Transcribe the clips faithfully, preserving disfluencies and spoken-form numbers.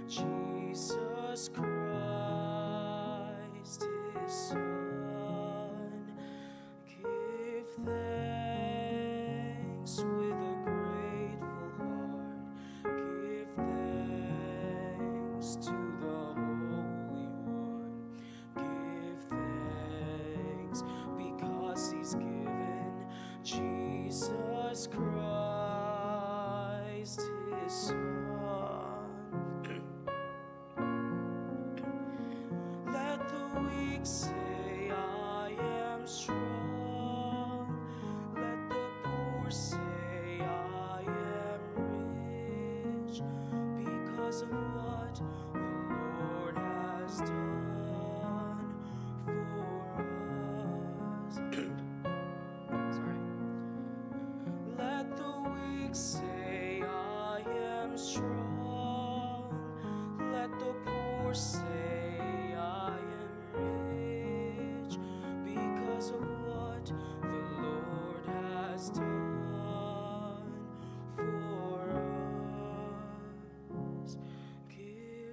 Jesus Christ, His Son. Give thanks with a grateful heart. Give thanks to the Holy One. Give thanks because He's given Jesus Christ, His Son. Let the weak say, I am strong. Let the poor say, I am rich, because of what the Lord has done for us. Sorry. Let the weak say, I am strong. Let the poor say, I am rich, because of what the Lord has done for us. Give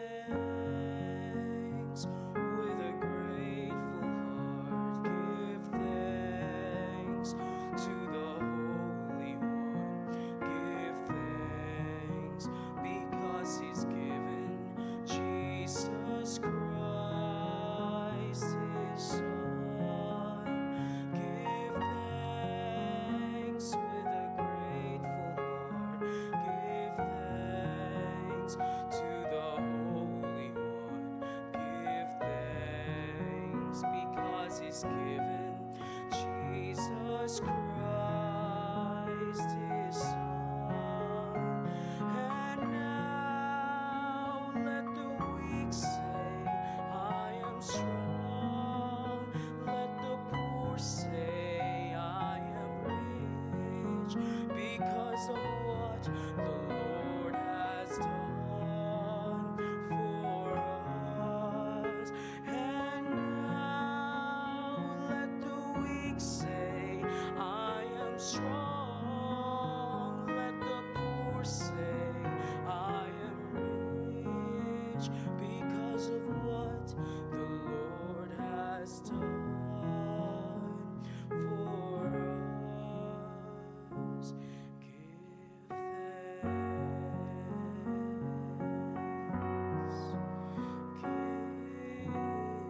thanks with a grateful heart. Give thanks to the Holy One. Give thanks because He's given Jesus Christ, His Son. Give thanks with a grateful heart. Give thanks to the Holy One. Give thanks because He's given Jesus Christ, His Son. And now let the weak say, I am strong. Let the poor say, I am rich, because of what the Lord has done for us. And now let the weak say, I am strong. Let the poor say, I am rich, because of what the Lord has done for us. Give thanks. Give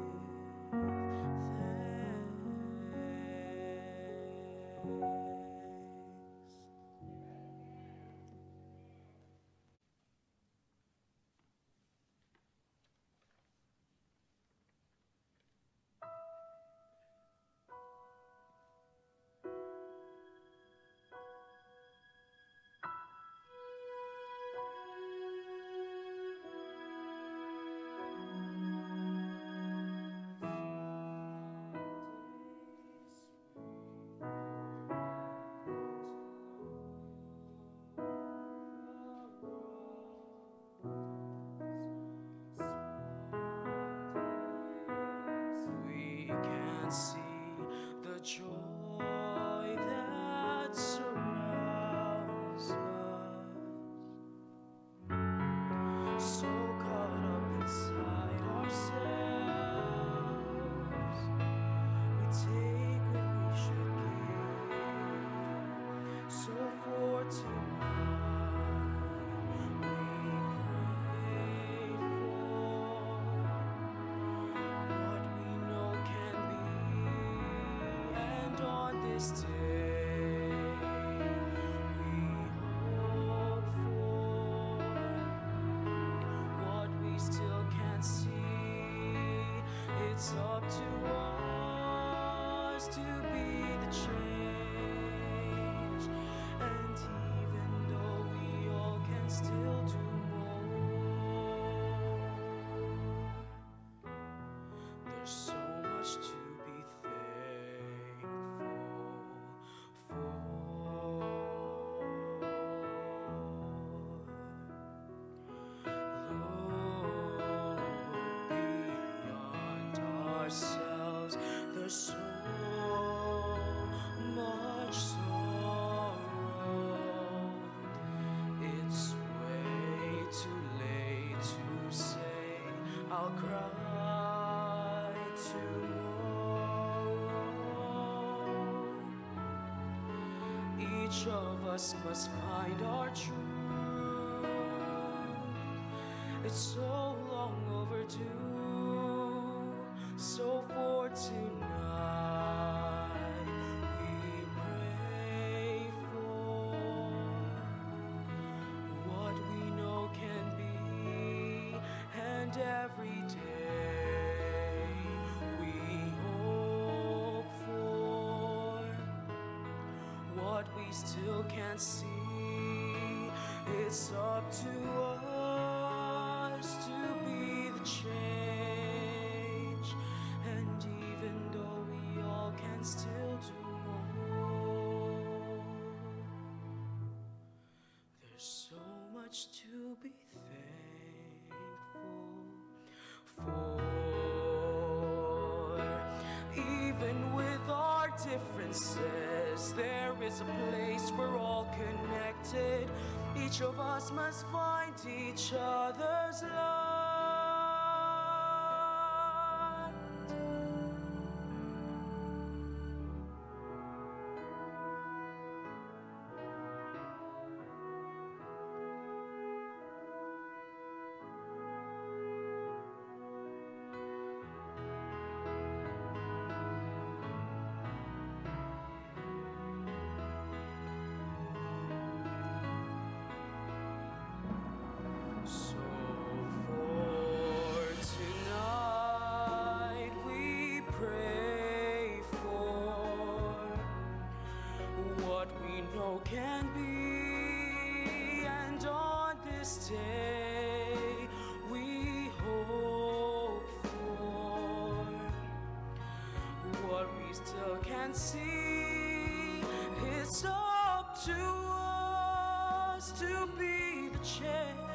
We can see the joy that surrounds us, so caught up inside ourselves. We take what we should give. So for tonight we pray for what we know can be, and on this day we hope for what we still can't see. It's up to us to be the change, and even though we all can still do more, there's so much to be thankful for. Lord, beyond ourselves, there's so much sorrow. It's way too late to shall cry tomorrow. Each of us must find our truth. It's so long overdue. So for tonight we pray for what we know can be, and every day we hope for what we still can't see. It's up to us to be the change, and even though we all can still do more, there's so much to be thankful for. Even with our differences, there is a place we're all connected. Each of us must find each other's love. So for tonight we pray for what we know can be, and on this day we hope for what we still can't see. It's up to us to be the change,